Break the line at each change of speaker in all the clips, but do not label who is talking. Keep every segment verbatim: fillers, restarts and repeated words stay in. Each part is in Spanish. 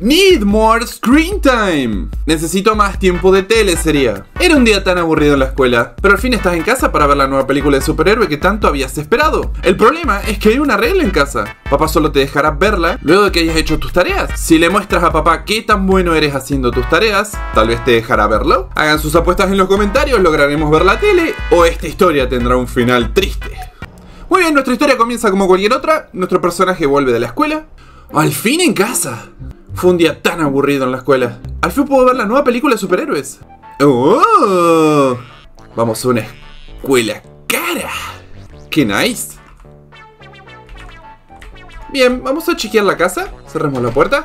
Need more screen time. Necesito más tiempo de tele sería. Era un día tan aburrido en la escuela, pero al fin estás en casa para ver la nueva película de superhéroe que tanto habías esperado. El problema es que hay una regla en casa. Papá solo te dejará verla luego de que hayas hecho tus tareas. Si le muestras a papá qué tan bueno eres haciendo tus tareas, tal vez te dejará verlo. Hagan sus apuestas en los comentarios, lograremos ver la tele o esta historia tendrá un final triste. Muy bien, nuestra historia comienza como cualquier otra. Nuestro personaje vuelve de la escuela. ¡Al fin en casa! Fue un día tan aburrido en la escuela. Al fin puedo ver la nueva película de superhéroes. ¡Oh! Vamos a una escuela cara. ¡Qué nice! Bien, vamos a chequear la casa. Cerremos la puerta.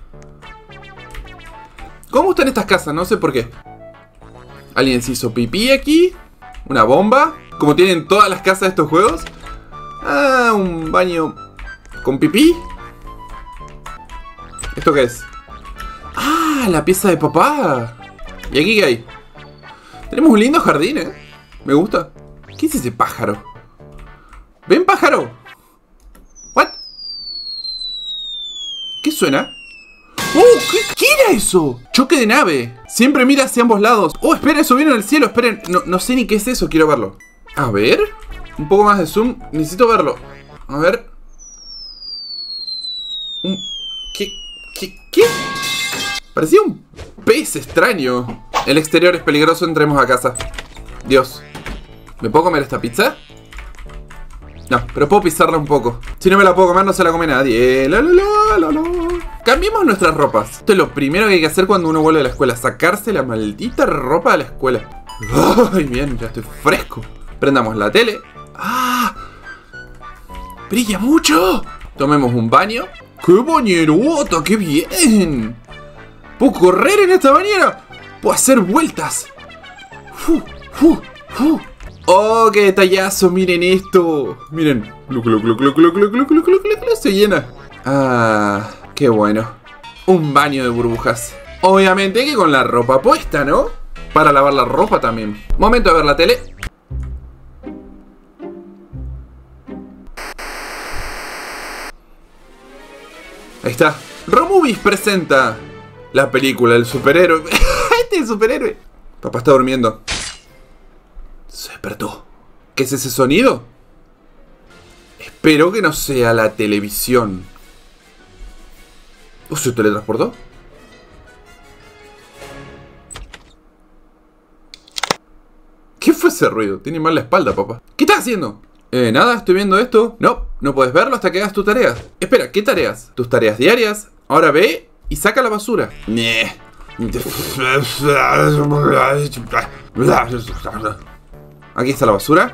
¿Cómo están estas casas? No sé por qué. ¿Alguien se hizo pipí aquí? ¿Una bomba? Como tienen todas las casas de estos juegos. Ah, un baño con pipí. ¿Esto qué es? ¡Ah! La pieza de papá. ¿Y aquí qué hay? Tenemos un lindo jardín, ¿eh? Me gusta. ¿Qué es ese pájaro? ¿Ven, pájaro? ¿What? ¿Qué suena? ¡Oh! ¿Qué, ¿Qué era eso? Choque de nave. Siempre mira hacia ambos lados. ¡Oh, espera! Eso viene del cielo. Esperen. No, no sé ni qué es eso. Quiero verlo. A ver. Un poco más de zoom. Necesito verlo. A ver. Un... ¿Qué? ¿Qué? ¿Qué? Parecía un pez extraño. El exterior es peligroso, entremos a casa. Dios. ¿Me puedo comer esta pizza? No, pero puedo pisarla un poco. Si no me la puedo comer, no se la come nadie. La, la, la, la, la. Cambiemos nuestras ropas. Esto es lo primero que hay que hacer cuando uno vuelve a la escuela. Sacarse la maldita ropa de la escuela. Ay, bien, ya estoy fresco. Prendamos la tele. ¡Ah! ¡Brilla mucho! Tomemos un baño. ¡Qué bañerota! ¡Qué bien! ¡Puedo correr en esta bañera! ¡Puedo hacer vueltas! ¡Fu! ¡Fu! ¡Fu! ¡Oh, qué detallazo! ¡Miren esto! ¡Miren! ¡Glu, glu, glu, glu, glu, glu, glu, glu, glu, glu! ¡Se llena! ¡Ah! ¡Qué bueno! Un baño de burbujas. Obviamente que con la ropa puesta, ¿no? Para lavar la ropa también. Momento de ver la tele. Ahí está. Romovies presenta la película del superhéroe. Este es el superhéroe. Papá está durmiendo. Se despertó. ¿Qué es ese sonido? Espero que no sea la televisión. ¿O se teletransportó? ¿Qué fue ese ruido? Tiene mal la espalda, papá. ¿Qué estás haciendo? Eh, nada, estoy viendo esto. No, no puedes verlo hasta que hagas tus tareas. Espera, ¿qué tareas? Tus tareas diarias. Ahora ve y saca la basura. Ñe. Aquí está la basura.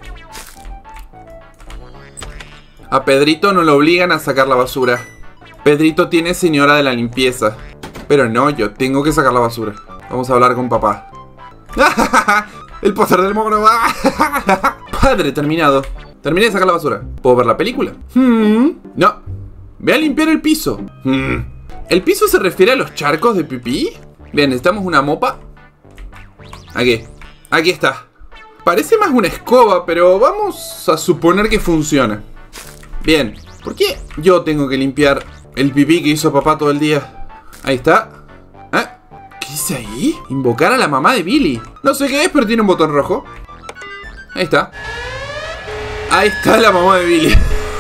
A Pedrito no lo obligan a sacar la basura. Pedrito tiene señora de la limpieza. Pero no, yo tengo que sacar la basura. Vamos a hablar con papá. El póster del mono. Padre, terminado. Terminé de sacar la basura. ¿Puedo ver la película? Hmm. No. Ve a limpiar el piso. Hmm. ¿El piso se refiere a los charcos de pipí? Bien, necesitamos una mopa. Aquí. Aquí está. Parece más una escoba, pero vamos a suponer que funciona. Bien. ¿Por qué yo tengo que limpiar el pipí que hizo papá todo el día? Ahí está. ¿Eh? ¿Qué dice ahí? Invocar a la mamá de Billy. No sé qué es, pero tiene un botón rojo. Ahí está. Ahí está la mamá de Billy.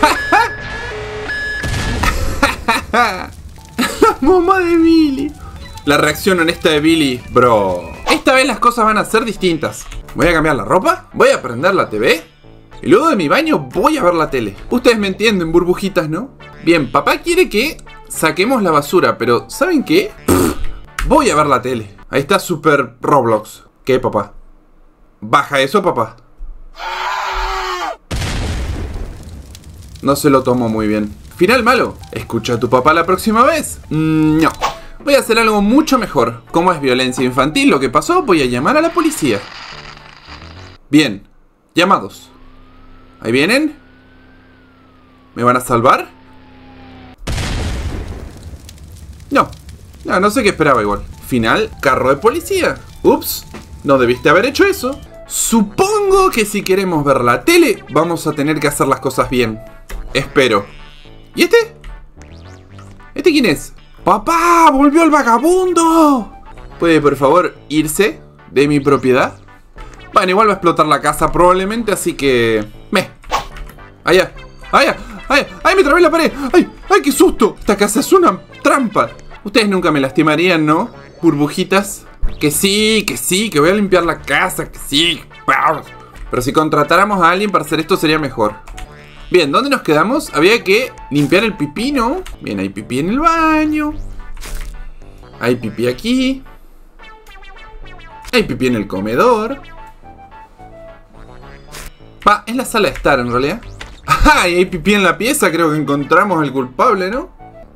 La mamá de Billy. La reacción honesta de Billy. Bro. Esta vez las cosas van a ser distintas. Voy a cambiar la ropa. Voy a prender la T V. Y luego de mi baño voy a ver la tele. Ustedes me entienden, burbujitas, ¿no? Bien, papá quiere que saquemos la basura. Pero, ¿saben qué? Pff, voy a ver la tele. Ahí está Super Roblox. ¿Qué, papá? Baja eso, papá. No se lo tomó muy bien. Final malo. ¿Escucha a tu papá la próxima vez? Mm, no. Voy a hacer algo mucho mejor. Como es violencia infantil lo que pasó, voy a llamar a la policía. Bien. Llamados. ¿Ahí vienen? ¿Me van a salvar? No. No, no sé qué esperaba igual. Final, carro de policía. Ups. No debiste haber hecho eso. Supongo que si queremos ver la tele, vamos a tener que hacer las cosas bien. Espero. ¿Y este? ¿Este quién es? ¡Papá! ¡Volvió el vagabundo! ¿Puede por favor irse de mi propiedad? Bueno, igual va a explotar la casa probablemente, así que... Me. ¡Allá! ¡Allá! ¡Ay! ¡Ay! ¡Me trabé la pared! ¡Ay! ¡Ay! ¡Qué susto! Esta casa es una trampa. Ustedes nunca me lastimarían, ¿no? Burbujitas. Que sí, que sí, que voy a limpiar la casa, que sí. Pero si contratáramos a alguien para hacer esto sería mejor. Bien, ¿dónde nos quedamos? Había que limpiar el pipí, ¿no? Bien, hay pipí en el baño. Hay pipí aquí. Hay pipí en el comedor. Va, es la sala de estar en realidad. ¡Ajá! Y hay pipí en la pieza, creo que encontramos al culpable, ¿no?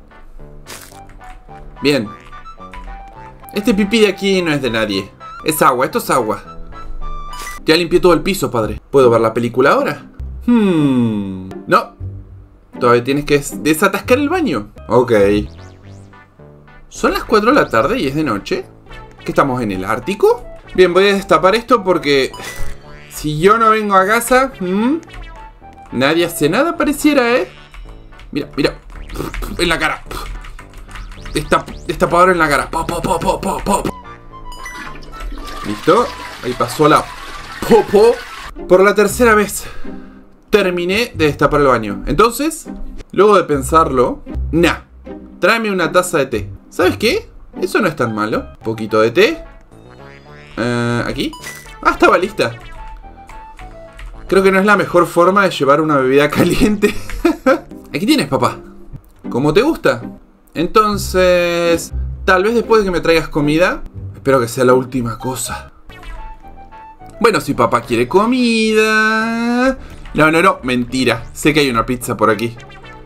Bien. Este pipí de aquí no es de nadie. Es agua, esto es agua. Ya limpié todo el piso, padre. ¿Puedo ver la película ahora? Hmm... No. Todavía tienes que desatascar el baño. Ok. Son las cuatro de la tarde y es de noche. ¿Qué estamos en el Ártico? Bien, voy a destapar esto porque... Si yo no vengo a casa... ¿hmm? Nadie hace nada pareciera, ¿eh? Mira, mira. En la cara. Destap destapador en la cara. Po, po, po, po, po, po. Listo. Ahí pasó la popo. Por la tercera vez terminé de destapar el baño. Entonces, luego de pensarlo, nah, tráeme una taza de té. ¿Sabes qué? Eso no es tan malo. Un poquito de té. Uh, Aquí. Ah, estaba lista. Creo que no es la mejor forma de llevar una bebida caliente. Aquí tienes, papá. ¿Cómo te gusta? Entonces, tal vez después de que me traigas comida. Espero que sea la última cosa. Bueno, si papá quiere comida... No, no, no, mentira. Sé que hay una pizza por aquí.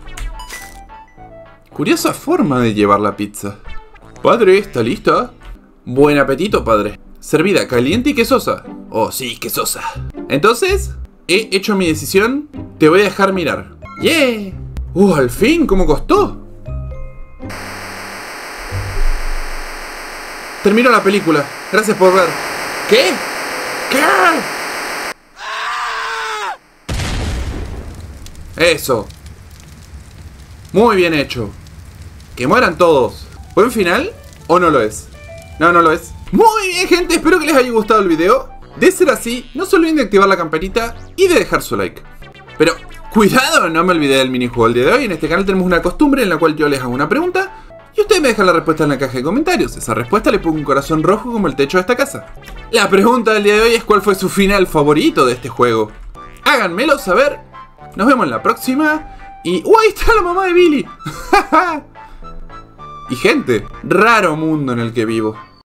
Curiosa forma de llevar la pizza. Padre, ¿está lista? Buen apetito, padre. Servida, caliente y quesosa. Oh, sí, quesosa. Entonces, he hecho mi decisión. Te voy a dejar mirar. ¡Yeah! ¡Uh, al fin! ¿Cómo costó? Termino la película. Gracias por ver. ¿Qué? ¿Qué? Eso. Muy bien hecho. Que mueran todos. ¿Buen final? ¿O no lo es? No, no lo es. Muy bien, gente. Espero que les haya gustado el video. De ser así, no se olviden de activar la campanita y de dejar su like. Pero, cuidado, no me olvidé del minijuego del día de hoy. En este canal tenemos una costumbre en la cual yo les hago una pregunta y ustedes me dejan la respuesta en la caja de comentarios. Esa respuesta le pongo un corazón rojo como el techo de esta casa. La pregunta del día de hoy es ¿cuál fue su final favorito de este juego? Háganmelo saber. Nos vemos en la próxima. Y... ¡Uh, ahí está la mamá de Billy! Y gente, raro mundo en el que vivo.